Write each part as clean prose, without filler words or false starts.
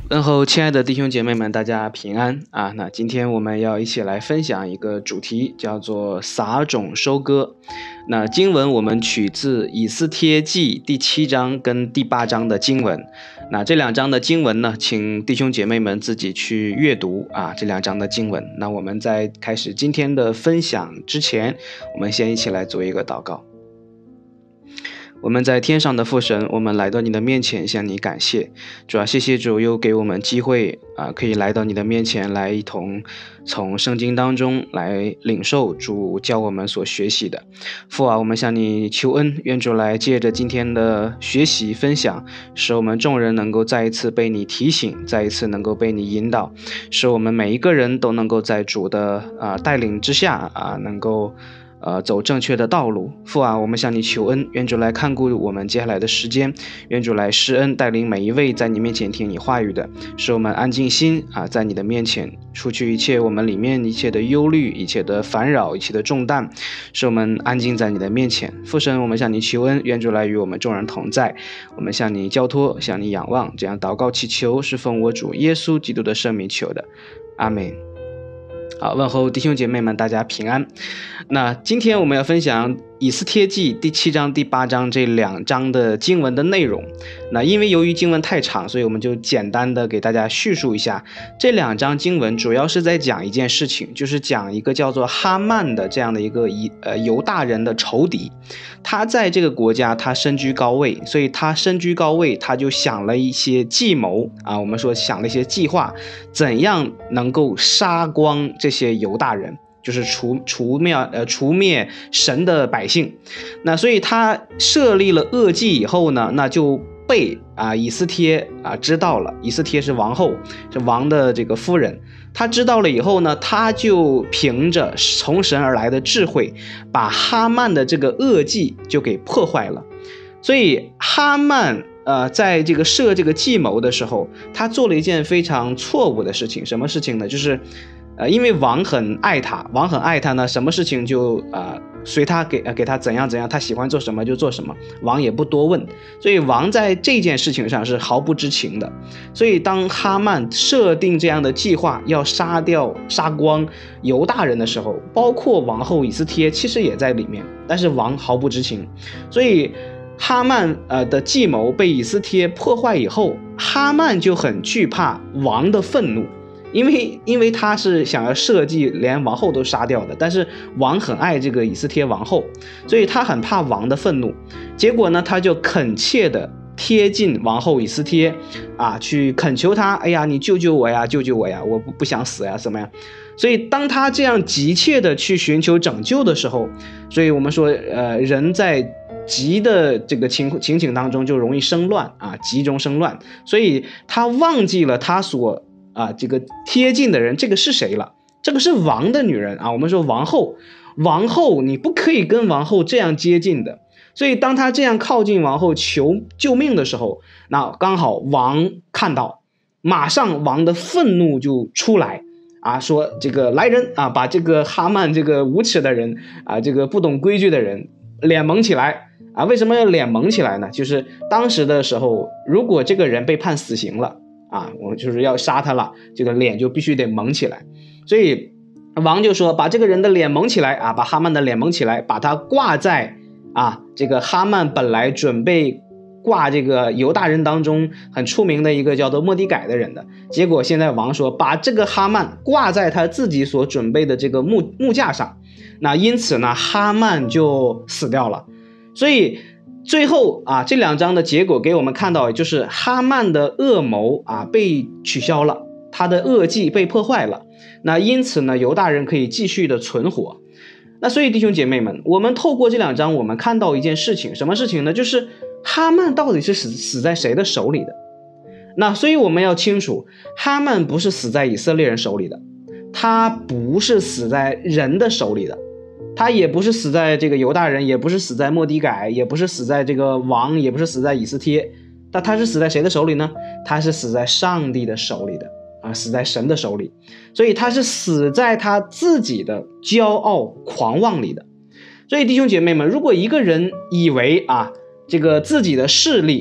问候亲爱的弟兄姐妹们，大家平安啊！那今天我们要一起来分享一个主题，叫做撒种收割。那经文我们取自以斯帖记第7章跟第8章的经文。那这2章的经文呢，请弟兄姐妹们自己去阅读啊，这2章的经文。那我们在开始今天的分享之前，我们先一起来做一个祷告。我们在天上的父神，我们来到你的面前向你感谢。主啊，谢谢主又给我们机会可以来到你的面前来一同从圣经当中来领受主教我们所学习的。父啊，我们向你求恩，愿主来借着今天的学习分享，使我们众人能够再一次被你提醒，再一次能够被你引导，使我们每一个人都能够在主的带领之下能够走正确的道路。父啊，我们向你求恩，愿主来看顾我们接下来的时间，愿主来施恩带领每一位在你面前听你话语的，使我们安静心在你的面前除去一切我们里面一切的忧虑，一切的烦扰，一切的重担，使我们安静在你的面前。父神，我们向你求恩，愿主来与我们众人同在，我们向你交托，向你仰望，这样祷告祈求是奉我主耶稣基督的圣名求的，阿们。好，问候弟兄姐妹们，大家平安。那今天我们要分享以斯帖记第7章第8章这2章的经文的内容。那因为由于经文太长，所以我们就简单的给大家叙述一下。这2章经文主要是在讲一件事情，就是讲一个叫做哈曼的这样的一个犹大人的仇敌。他在这个国家他身居高位，所以他身居高位，他就想了一些计谋我们说想了一些计划，怎样能够杀光这些犹大人，就是除灭神的百姓。那所以他设立了恶计以后呢，那就被以斯帖知道了。以斯帖是王后，是王的这个夫人。他知道了以后呢，他就凭着从神而来的智慧，把哈曼的这个恶计就给破坏了。所以哈曼在这个设这个计谋的时候，他做了一件非常错误的事情。什么事情呢？就是因为王很爱他呢，什么事情就随他给他怎样，他喜欢做什么就做什么，王也不多问。所以王在这件事情上是毫不知情的。所以当哈曼设定这样的计划，要杀光犹大人的时候，包括王后以斯帖其实也在里面，但是王毫不知情。所以哈曼的计谋被以斯帖破坏以后，哈曼就很惧怕王的愤怒。因为他是想要设计连王后都杀掉的，但是王很爱这个以斯帖王后，所以他很怕王的愤怒。结果呢，他就恳切的贴近王后以斯帖去恳求他，哎呀，你救救我呀，我不想死呀，怎么样？所以当他这样急切的去寻求拯救的时候，所以我们说人在急的这个情景当中就容易生乱急中生乱。所以他忘记了他所这个贴近的人，这个是谁了？这个是王的女人我们说王后你不可以跟王后这样接近的。所以当他这样靠近王后求救命的时候，那刚好王看到，马上王的愤怒就出来说这个来人把这个哈曼这个无耻的人这个不懂规矩的人脸蒙起来为什么要脸蒙起来呢？就是当时的时候，如果这个人被判死刑了我就是要杀他了，这个脸就必须得蒙起来。所以王就说把这个人的脸蒙起来把哈曼的脸蒙起来，把他挂在这个哈曼本来准备挂这个犹大人当中很出名的一个叫做末底改的人的。结果现在王说把这个哈曼挂在他自己所准备的这个木架上，那因此呢哈曼就死掉了。所以最后这2章的结果给我们看到，就是哈曼的恶谋被取消了，他的恶计被破坏了。那因此呢，犹大人可以继续的存活。那所以弟兄姐妹们，我们透过这2章，我们看到一件事情，什么事情呢？就是哈曼到底是死在谁的手里的？那所以我们要清楚，哈曼不是死在以色列人手里的，他不是死在人的手里的。他也不是死在这个犹大人，也不是死在末底改，也不是死在这个王，也不是死在以斯帖。那他是死在谁的手里呢？他是死在上帝的手里的死在神的手里。所以他是死在他自己的骄傲狂妄里的。所以弟兄姐妹们，如果一个人以为这个自己的势力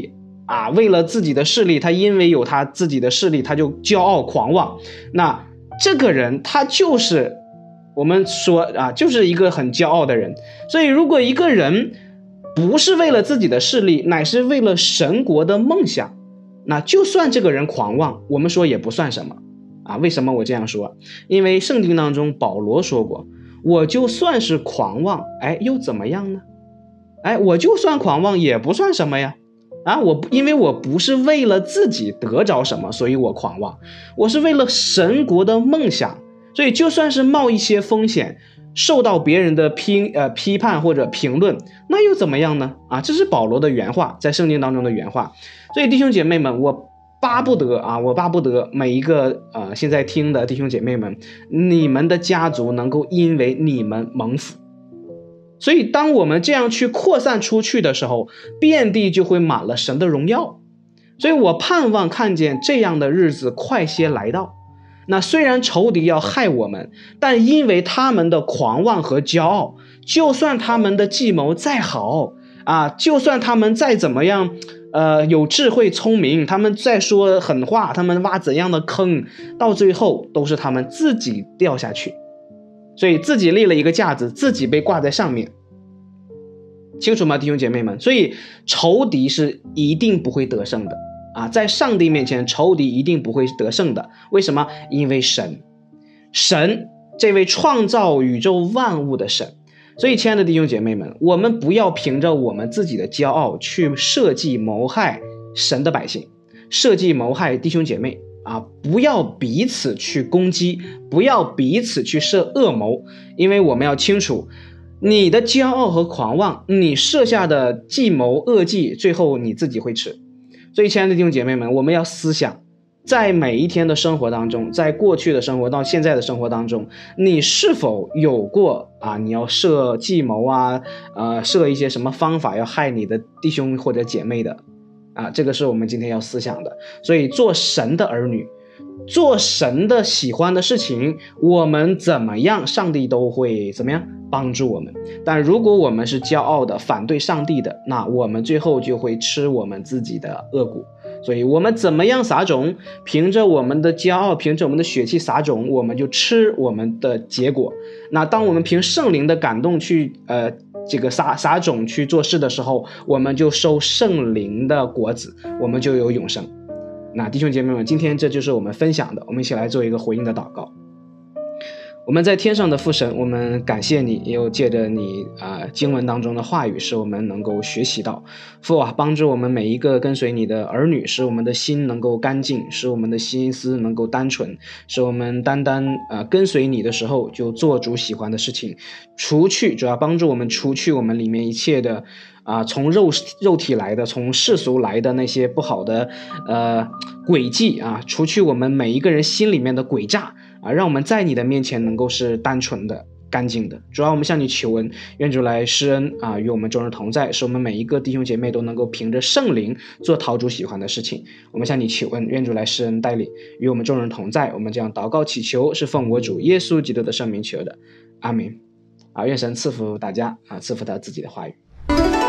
啊，为了自己的势力，他因为有他自己的势力，他就骄傲狂妄，那这个人他就是我们说啊，就是一个很骄傲的人。所以如果一个人不是为了自己的势力，乃是为了神国的梦想，那就算这个人狂妄，我们说也不算什么啊。为什么我这样说？因为圣经当中保罗说过，我就算是狂妄，又怎么样呢？我就算狂妄也不算什么呀。因为我不是为了自己得着什么，所以我狂妄，我是为了神国的梦想，所以就算是冒一些风险，受到别人的批判或者评论，那又怎么样呢？这是保罗的原话，在圣经当中的原话。所以弟兄姐妹们，我巴不得每一个现在听的弟兄姐妹们，你们的家族能够因为你们蒙福。所以当我们这样去扩散出去的时候，遍地就会满了神的荣耀。所以我盼望看见这样的日子快些来到。那虽然仇敌要害我们，但因为他们的狂妄和骄傲，就算他们的计谋再好就算他们再怎么样有智慧聪明，他们再说狠话，他们挖怎样的坑，到最后都是他们自己掉下去。所以自己立了一个架子，自己被挂在上面，清楚吗，弟兄姐妹们？所以仇敌是一定不会得胜的在上帝面前，仇敌一定不会得胜的。为什么？因为神这位创造宇宙万物的神。所以亲爱的弟兄姐妹们，我们不要凭着我们自己的骄傲去设计谋害神的百姓，设计谋害弟兄姐妹不要彼此去攻击，不要彼此去设恶谋。因为我们要清楚，你的骄傲和狂妄，你设下的计谋恶计，最后你自己会吃。所以亲爱的弟兄姐妹们，我们要思想，在每一天的生活当中，在过去的生活到现在的生活当中，你是否有过你要设计谋设一些什么方法要害你的弟兄或者姐妹的这个是我们今天要思想的。所以做神的儿女，做神的喜欢的事情，我们怎么样，上帝都会怎么样帮助我们。但如果我们是骄傲的，反对上帝的，那我们最后就会吃我们自己的恶果。所以我们怎么样撒种，凭着我们的骄傲，凭着我们的血气撒种，我们就吃我们的结果。那当我们凭圣灵的感动去撒种去做事的时候，我们就收圣灵的果子，我们就有永生。那弟兄姐妹们，今天这就是我们分享的，我们一起来做一个回应的祷告。我们在天上的父神，我们感谢你，又借着你经文当中的话语，使我们能够学习到。父帮助我们每一个跟随你的儿女，使我们的心能够干净，使我们的心思能够单纯，使我们单单跟随你的时候就做主喜欢的事情，主要帮助我们除去我们里面一切的从肉体来的，从世俗来的那些不好的诡计除去我们每一个人心里面的诡诈让我们在你的面前能够是单纯的干净的。主要我们向你求恩，愿主来施恩与我们众人同在，使我们每一个弟兄姐妹都能够凭着圣灵做讨主喜欢的事情。我们向你求恩，愿主来施恩带领，与我们众人同在。我们这样祷告祈求，是奉我主耶稣基督的圣名求的，阿们。愿神赐福大家赐福他自己的话语。